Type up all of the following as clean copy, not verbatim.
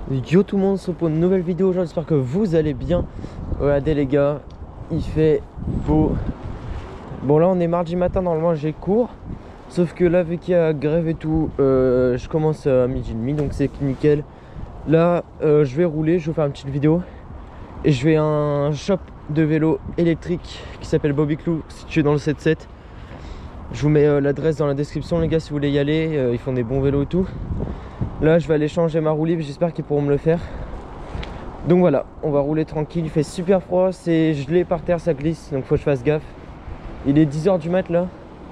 Yo tout le monde, c'est pour une nouvelle vidéo. J'espère que vous allez bien. Regardez les gars, il fait beau. Bon là on est mardi matin, normalement j'ai cours. Sauf que là vu qu'il y a grève et tout, je commence à 12h30, donc c'est nickel. Là je vais rouler, je vais vous faire une petite vidéo. Et je vais à un shop de vélo électrique qui s'appelle Bobby Clou, situé dans le 7-7. Je vous mets l'adresse dans la description les gars si vous voulez y aller, ils font des bons vélos et tout. Là je vais aller changer ma roue libre, j'espère qu'ils pourront me le faire. Donc voilà, on va rouler tranquille, il fait super froid, c'est gelé par terre, ça glisse, donc faut que je fasse gaffe. Il est 10h du mat là.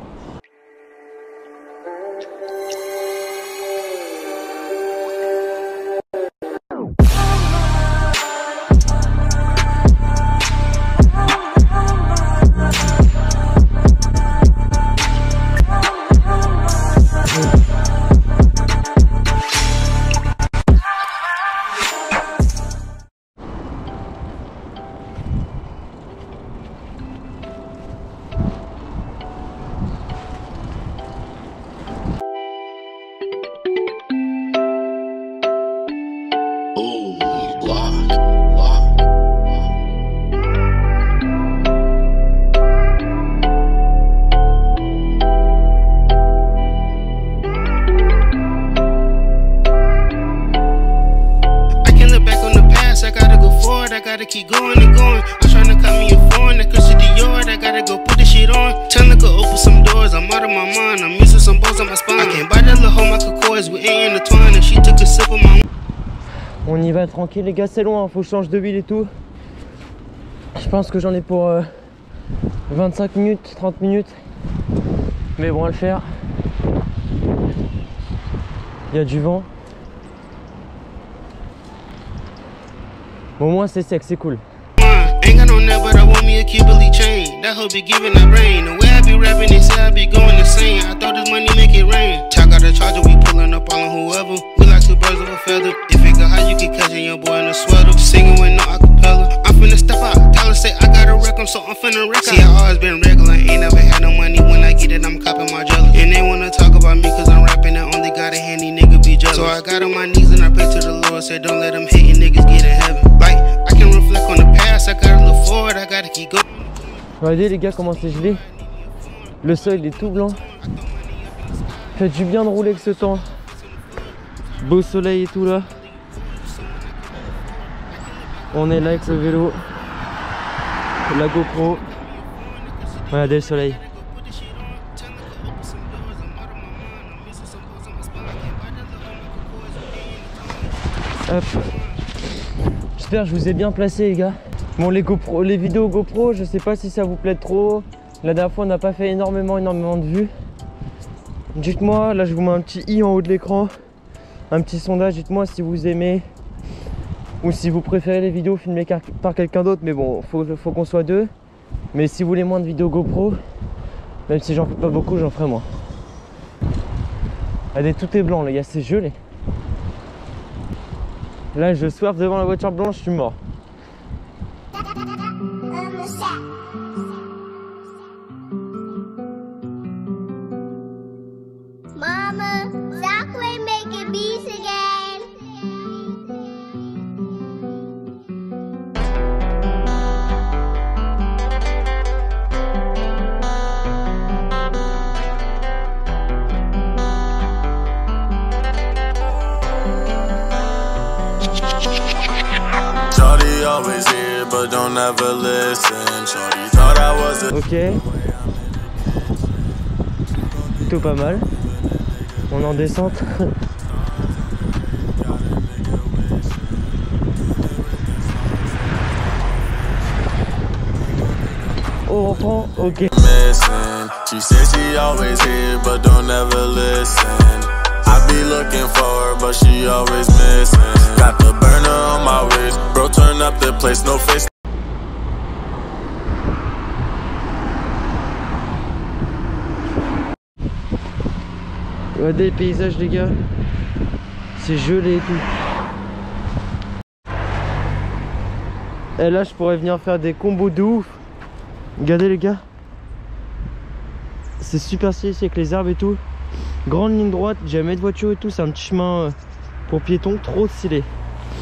I gotta keep going and going. I'm trying to cut me a foreign, that Christian Dior. I gotta go put this shit on. Time to go open some doors. I'm out of my mind. I'm missing some bones on my spine. I can't buy that little home I could cause. We ain't intertwined. And she took a sip of my. On y va tranquille les gars, c'est loin, hein. Faut que je change de huile et tout. Je pense que j'en ai pour 25 minutes, 30 minutes. Mais bon, à le faire. Il y a du vent. Bon, au moins c'est sec, c'est cool. Ain't got no net, but I want me a Kimberly chain. That hoe be giving that brain. The way I be rapping, they say I be going insane. I thought this money make it rain. Talk out the charger, we pulling up all on whoever. We like two birds of a feather. If it go high, you can catch it, your boy in a sweater. Singing with no acapella. I'm finna step out. Tyler say I gotta wreck 'em, so I'm finna wreck 'em. See, I always been regular. Ain't never had no money. When I get it, I'm copping my jelly. And they wanna talk about me, cause I'm rapping. I only got a handy nigga be jealous. So I got on my knees and I pray to the Lord. Said don't let them hating niggas get in heaven. Like, I can reflect on the past. I gotta look forward. I gotta keep going. Regardez les gars comment c'est gelé. Le sol il est tout blanc. Fait du bien de rouler avec ce temps. Beau soleil et tout là. On est là avec le vélo. La GoPro. Regardez le soleil. Hop. J'espère que je vous ai bien placé les gars. Bon les vidéos GoPro, je sais pas si ça vous plaît trop. La dernière fois on n'a pas fait énormément de vues. Dites-moi, là je vous mets un petit i en haut de l'écran. Un petit sondage, dites-moi si vous aimez ou si vous préférez les vidéos filmées par quelqu'un d'autre. Mais bon, faut qu'on soit deux. Mais si vous voulez moins de vidéos GoPro, même si j'en fais pas beaucoup, j'en ferai moins. Regardez, tout est blanc les gars, c'est gelé. Là je surfe devant la voiture blanche, je suis mort. Mama, stop playing making beats again. Shorty always here, but don't ever listen. Shorty thought I was a... Ok. Plutôt pas mal. On est en descente. Oh, on reprend, ok. Missing. She says she always here, but don't ever listen. I be looking for her, but she always missing. Got the burner on my wrist, bro, turn up the place, no face. Regardez les paysages les gars. C'est gelé et tout. Et là je pourrais venir faire des combos de ouf. Regardez les gars. C'est super stylé avec les arbres et tout. Grande ligne droite, jamais de voiture et tout. C'est un petit chemin pour piétons, trop stylé.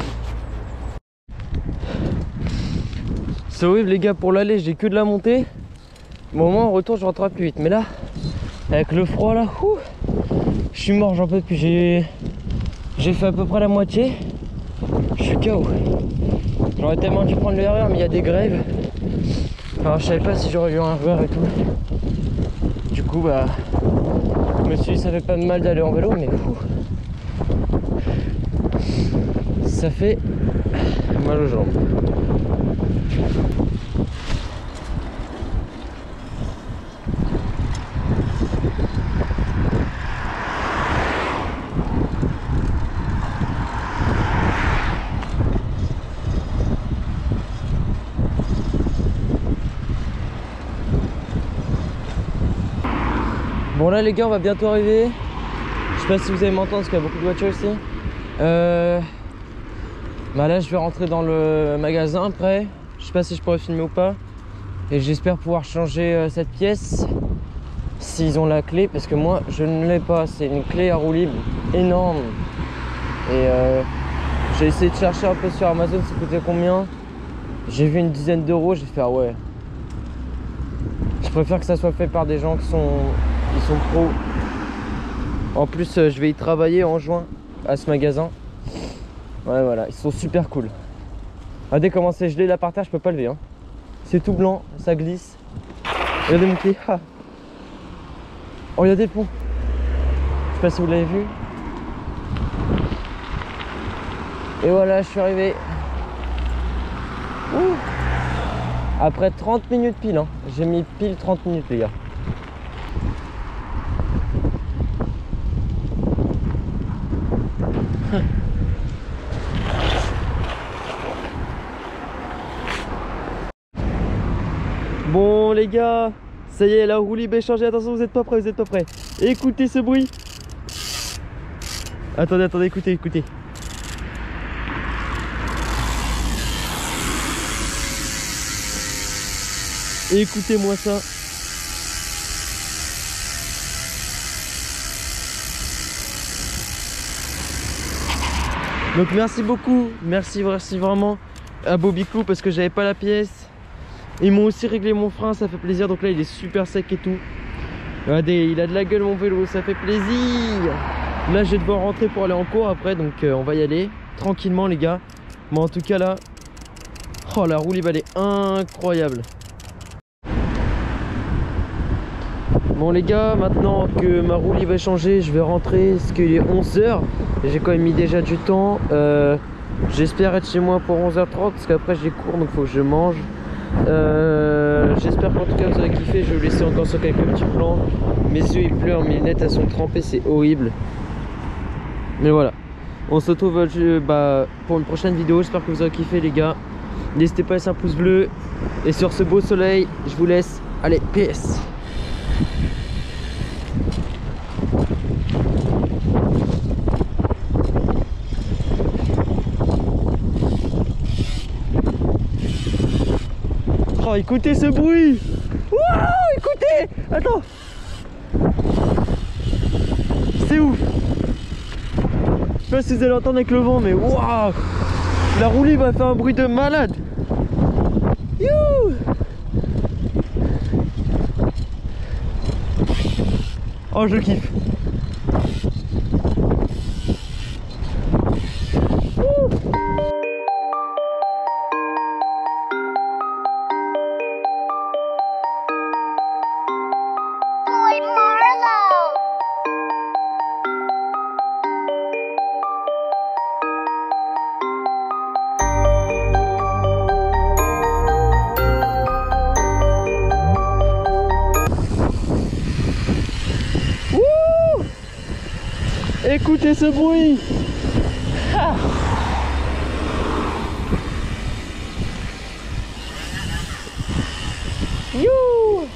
C'est horrible les gars, pour l'aller j'ai que de la montée. Bon, au moins en retour je rentrerai plus vite. Mais là, avec le froid là, je suis mort, j'en peux plus. J'ai fait à peu près la moitié. Je suis KO. J'aurais tellement dû prendre le RER, mais il y a des grèves. Alors je savais pas si j'aurais eu un RER et tout. Du coup bah, je me suis dit ça fait pas de mal d'aller en vélo, mais ça fait mal aux jambes. Bon là les gars, on va bientôt arriver. Je sais pas si vous allez m'entendre parce qu'il y a beaucoup de voitures ici. Bah là je vais rentrer dans le magasin après. Je sais pas si je pourrais filmer ou pas. Et j'espère pouvoir changer cette pièce s'ils ont la clé, parce que moi je ne l'ai pas. C'est une clé à roue libre énorme. Et j'ai essayé de chercher un peu sur Amazon, ça coûtait combien. J'ai vu une dizaine d'euros, j'ai fait ah ouais. Je préfère que ça soit fait par des gens qui sont pros. En plus je vais y travailler en juin à ce magasin. Ouais voilà, ils sont super cool. Regardez comment c'est gelé là par terre, je peux pas lever hein. C'est tout blanc, ça glisse. Regardez mon pied. Ah. Oh regardez le pont. Je sais pas si vous l'avez vu. Et voilà, je suis arrivé. Ouh. Après 30 minutes pile hein. J'ai mis pile 30 minutes les gars. Bon les gars, ça y est, la roue libre est changée. Attention, vous êtes pas prêts, vous êtes pas prêts. Écoutez ce bruit. Attendez, écoutez. Écoutez-moi ça. Donc merci beaucoup, merci vraiment à Bobby Clou parce que j'avais pas la pièce. Ils m'ont aussi réglé mon frein, ça fait plaisir. Donc là il est super sec et tout. Regardez, il a de la gueule mon vélo, ça fait plaisir. Là je vais devoir rentrer pour aller en cours après, donc on va y aller tranquillement les gars. Mais en tout cas là, oh la roue libre elle est incroyable. Bon les gars, maintenant que ma roue libre est changée, je vais rentrer parce qu'il est 11 h. J'ai quand même mis déjà du temps. J'espère être chez moi pour 11h30 parce qu'après j'ai cours, donc faut que je mange. J'espère qu'en tout cas vous avez kiffé. Je vais vous laisser encore sur quelques petits plans. Mes yeux ils pleurent, mes lunettes elles sont trempées, c'est horrible. Mais voilà, on se retrouve pour une prochaine vidéo. J'espère que vous avez kiffé les gars. N'hésitez pas à laisser un pouce bleu. Et sur ce beau soleil, je vous laisse. Allez, PS. Oh, écoutez ce bruit. Waouh, écoutez. Attends. C'est ouf. Je sais pas si vous allez entendre avec le vent, mais waouh. La roue libre va faire un bruit de malade. You. Oh, je kiffe. Écoutez ce bruit. Ah. You.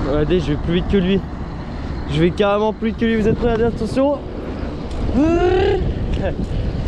Regardez, je vais plus vite que lui. Je vais carrément plus vite que lui. Vous êtes prêts? Allez, attention.